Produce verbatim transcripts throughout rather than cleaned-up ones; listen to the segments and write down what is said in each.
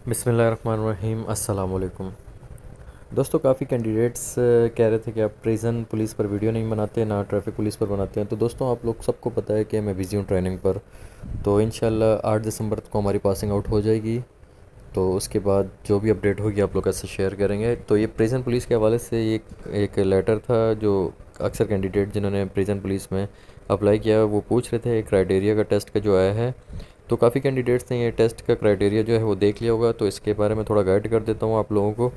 बिस्मिल्लाहिर्रहमानिर्रहीम अस्सलाम वालेकुम। दोस्तों, काफ़ी कैंडिडेट्स कह रहे थे कि आप प्रिजन पुलिस पर वीडियो नहीं बनाते, ना ट्रैफिक पुलिस पर बनाते हैं। तो दोस्तों, आप लोग सबको पता है कि मैं बिज़ी हूँ ट्रेनिंग पर। तो इंशाल्लाह आठ दिसंबर को हमारी पासिंग आउट हो जाएगी। तो उसके बाद जो भी अपडेट होगी आप लोग ऐसे शेयर करेंगे। तो ये प्रिजन पुलिस के हवाले से एक एक लेटर था जो अक्सर कैंडिडेट जिन्होंने प्रिजन पुलिस में अप्लाई किया वो पूछ रहे थे, क्राइटेरिया का टेस्ट का जो आया है। तो काफ़ी कैंडिडेट्स ने ये टेस्ट का क्राइटेरिया जो है वो देख लिया होगा, तो इसके बारे में थोड़ा गाइड कर देता हूँ आप लोगों को।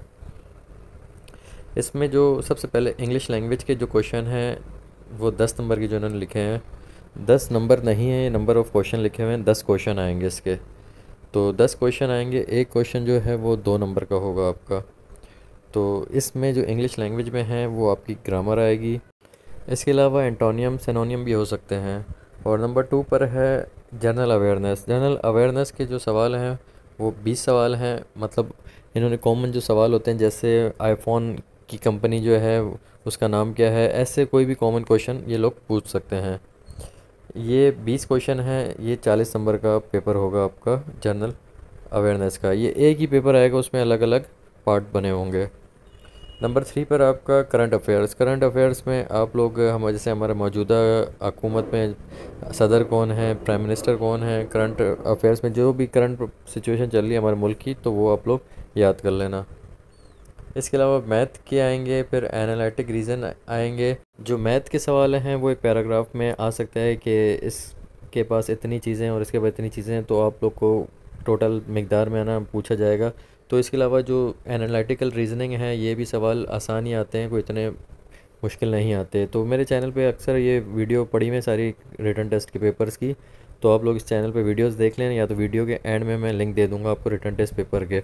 इसमें जो सबसे पहले इंग्लिश लैंग्वेज के जो क्वेश्चन हैं वो दस नंबर के जो इन्होंने लिखे हैं, दस नंबर नहीं है, ये नंबर ऑफ़ क्वेश्चन लिखे हुए हैं। दस क्वेश्चन आएंगे इसके। तो दस क्वेश्चन आएंगे, एक क्वेश्चन जो है वो दो नंबर का होगा आपका। तो इसमें जो इंग्लिश लैंग्वेज में है वो आपकी ग्रामर आएगी। इसके अलावा एंटोनियम सिनोनियम भी हो सकते हैं। और नंबर टू पर है जनरल अवेयरनेस। जनरल अवेयरनेस के जो सवाल हैं वो बीस सवाल हैं। मतलब इन्होंने कॉमन जो सवाल होते हैं, जैसे आईफोन की कंपनी जो है उसका नाम क्या है, ऐसे कोई भी कॉमन क्वेश्चन ये लोग पूछ सकते हैं। ये बीस क्वेश्चन हैं, ये चालीस नंबर का पेपर होगा आपका जनरल अवेयरनेस का। ये एक ही पेपर आएगा, उसमें अलग अलग पार्ट बने होंगे। नंबर थ्री पर आपका करंट अफेयर्स। करंट अफेयर्स में आप लोग हम जैसे हमारे मौजूदा हुकूमत में सदर कौन है, प्राइम मिनिस्टर कौन है, करंट अफेयर्स में जो भी करंट सिचुएशन चल रही है हमारे मुल्क की, तो वो आप लोग याद कर लेना। इसके अलावा मैथ के आएंगे, फिर एनालिटिक रीज़न आएंगे। जो मैथ के सवाल हैं वो एक पैराग्राफ में आ सकता है कि इसके पास इतनी चीज़ें हैं और इसके पास इतनी चीज़ें हैं, तो आप लोग को टोटल मिकदार में आना पूछा जाएगा। तो इसके अलावा जो एनालिटिकल रीज़निंग है ये भी सवाल आसान ही आते हैं, कोई इतने मुश्किल नहीं आते। तो मेरे चैनल पे अक्सर ये वीडियो पड़ी में सारी रिटन टेस्ट के पेपर्स की, तो आप लोग इस चैनल पे वीडियोस देख लें, या तो वीडियो के एंड में मैं लिंक दे दूँगा आपको रिटन टेस्ट पेपर के।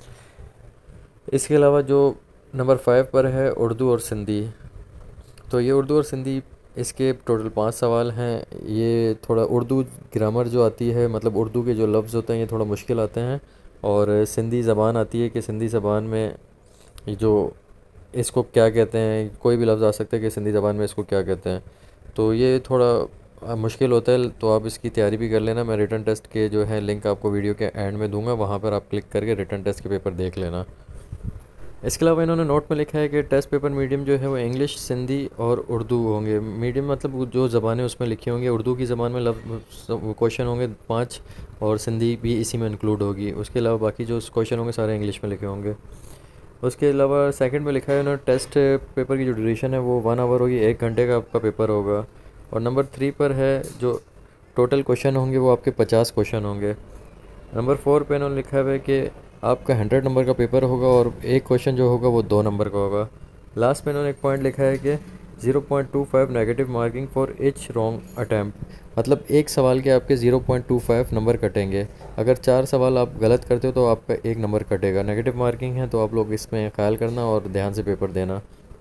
इसके अलावा जो नंबर फाइव पर है उर्दू और सिंधी। तो ये उर्दू और सिंधी, इसके टोटल पाँच सवाल हैं। ये थोड़ा उर्दू ग्रामर जो आती है, मतलब उर्दू के जो लफ्ज़ होते हैं ये थोड़ा मुश्किल आते हैं। और सिंधी ज़बान आती है कि सिंधी ज़बान में ये जो इसको क्या कहते हैं, कोई भी लफ्ज़ आ सकता है कि सिंधी ज़बान में इसको क्या कहते हैं। तो ये थोड़ा अ, मुश्किल होता है, तो आप इसकी तैयारी भी कर लेना। मैं रिटन टेस्ट के जो है लिंक आपको वीडियो के एंड में दूंगा, वहाँ पर आप क्लिक करके रिटन टेस्ट के पेपर देख लेना। इसके अलावा इन्होंने नोट में लिखा है कि टेस्ट पेपर मीडियम जो है वो इंग्लिश, सिंधी और उर्दू होंगे। मीडियम मतलब जो ज़बानें उसमें लिखी होंगी, उर्दू की ज़बान में लफ्ज़ क्वेश्चन होंगे पाँच, और सिंधी भी इसी में इंक्लूड होगी। उसके अलावा बाकी जो क्वेश्चन होंगे सारे इंग्लिश में लिखे होंगे। उसके अलावा सेकंड में लिखा है उन्होंने टेस्ट पेपर की जो ड्यूरेशन है वो वन आवर होगी, एक घंटे का आपका पेपर होगा। और नंबर थ्री पर है जो टोटल क्वेश्चन होंगे वो आपके पचास क्वेश्चन होंगे। नंबर फोर पे इन्होंने लिखा है कि आपका हंड्रेड नंबर का पेपर होगा और एक क्वेश्चन जो होगा वो दो नंबर का होगा। लास्ट में इन्होंने एक पॉइंट लिखा है कि zero point two five negative marking for each wrong attempt. मतलब एक सवाल के आपके zero point two five number कटेंगे। अगर चार सवाल आप गलत करते हो तो आपका एक नंबर कटेगा। नेगेटिव मार्किंग है, तो आप लोग इसमें ख्याल करना और ध्यान से पेपर देना।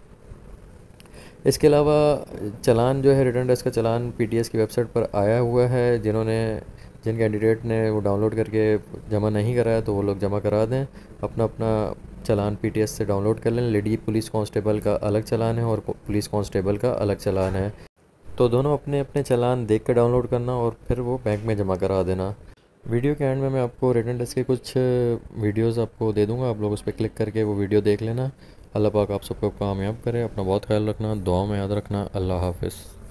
इसके अलावा चालान जो है, रिटर्न टेस्ट का चालान पीटीएस की वेबसाइट पर आया हुआ है। जिन्होंने जिन कैंडिडेट ने वो डाउनलोड करके जमा नहीं कराया तो वो लोग जमा करा दें। अपना अपना चालान पीटीएस से डाउनलोड कर लें। लेडी पुलिस कांस्टेबल का अलग चालान है और पुलिस कांस्टेबल का अलग चालान है। तो दोनों अपने अपने चालान देख कर डाउनलोड करना और फिर वो बैंक में जमा करा देना। वीडियो के एंड में मैं आपको रिटन टेस्ट के कुछ वीडियोस आपको दे दूंगा, आप लोग उस पर क्लिक करके वो वीडियो देख लेना। अल्लाह पाक आप सबको कामयाब करे। अपना बहुत ख्याल रखना, दुआ में याद रखना। अल्लाह हाफ़िज़।